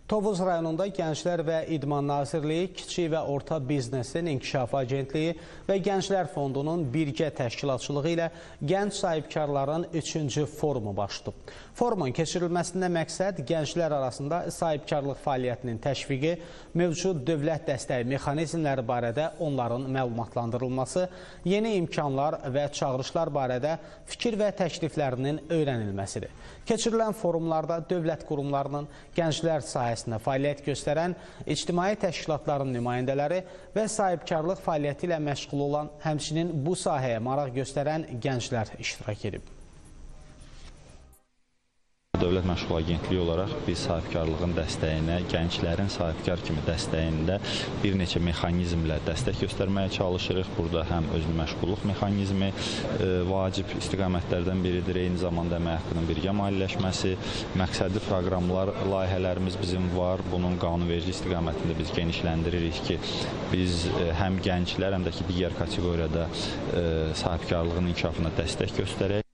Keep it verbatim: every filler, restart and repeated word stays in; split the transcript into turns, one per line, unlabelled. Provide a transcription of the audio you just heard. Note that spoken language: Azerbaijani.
Tovuz rayonunda Gənclər və İdman Nazirliyi, Kiçik və Orta Biznesin İnkişafı Agentliyi və Gənclər Fondunun birgə təşkilatçılığı ilə gənc sahibkarların üçüncü forumu baş tutub. Forumun keçirilməsində məqsəd gənclər arasında sahibkarlıq fəaliyyətinin təşviqi, mövcud dövlət dəstəyi mexanizmləri barədə onların məlumatlandırılması, yeni imkanlar və çağırışlar barədə fikir və təkliflərinin öyrənilməsidir. Keçirilən forumlarda dövlət qurumlarının gənclər sahəsində fəaliyyət göstərən ictimai təşkilatların nümayəndələri və sahibkarlıq fəaliyyəti ilə məşğul olan, həmçinin bu sahəyə maraq göstərən gənclər iştirak edib.
Dövlət Məşğul Agentliyi olaraq biz sahibkarlığın dəstəyinə, gənclərin sahibkar kimi dəstəyində bir neçə mexanizmlə dəstək göstərməyə çalışırıq. Burada həm özünü məşğulluq mexanizmi e, vacib istiqamətlərdən biridir. Eyni zamanda əmək haqqının birgə maliyyələşməsi, məqsədli proqramlar, layihələrimiz bizim var. Bunun qanunverici istiqamətində biz genişləndiririk ki, biz e, həm gənclər, həm də ki, digər kateqoriyada e, sahibkarlığın inkişafına dəstək göstərək.